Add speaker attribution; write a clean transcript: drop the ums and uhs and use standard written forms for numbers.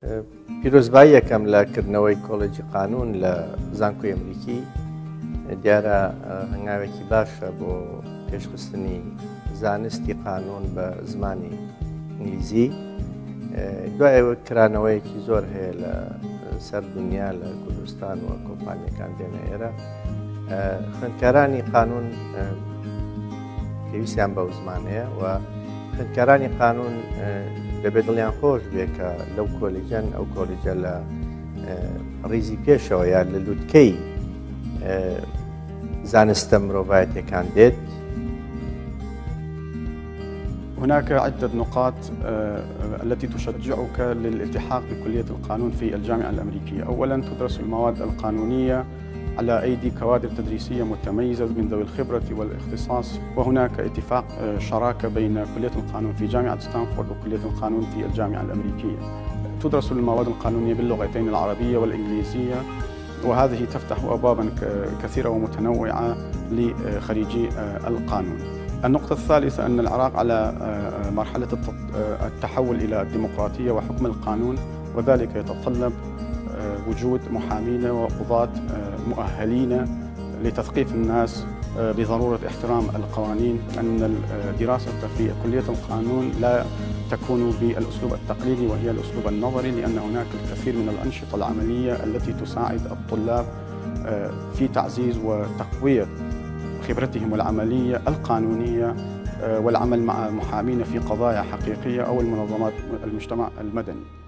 Speaker 1: پیرۆزبایی یەکەم لە کردنەوەی کۆڵێجی قانون لە زانکۆی ئەمریکی دیارە هەنگاوێکی باشە بۆ پێشخستنی زانستی قانون بە زمانی ئینگلیزی. دوای ئەوە کرانەوەیەکی زۆر هەیە لە سەر دنیا لە کوردستان و کۆمپانیەکان دێنە ئێرە. خوێندکارانی قانون پێویستیان بەو زمانەیە و خوێندکارانی قانون دەبێت دڵیان خۆش بێ کە لەو کۆلیجەن ئەو کۆلیجە لە ڕیزی پێشەوە یان لە لووتکەی زانستە مرۆڤایەتیەکان دێت.
Speaker 2: هناك عدة نقاط التي تشجعك للالتحاق بكلية القانون في الجامعة الأمريكية. أولاً تدرس المواد القانونية على أيدي كوادر تدريسية متميزة من ذوي الخبرة والاختصاص، وهناك اتفاق شراكة بين كلية القانون في جامعة ستانفورد وكلية القانون في الجامعة الأمريكية. تدرس المواد القانونية باللغتين العربية والإنجليزية، وهذه تفتح أبواباً كثيرة ومتنوعة لخريجي القانون. النقطة الثالثة أن العراق على مرحلة التحول إلى الديمقراطية وحكم القانون، وذلك يتطلب وجود محامين وقضاة مؤهلين لتثقيف الناس بضرورة احترام القوانين، أن الدراسة في كلية القانون لا تكون بالأسلوب التقليدي وهي الأسلوب النظري، لأن هناك الكثير من الأنشطة العملية التي تساعد الطلاب في تعزيز وتقوية خبرتهم العملية القانونية والعمل مع محامين في قضايا حقيقية أو المنظمات المجتمع المدني.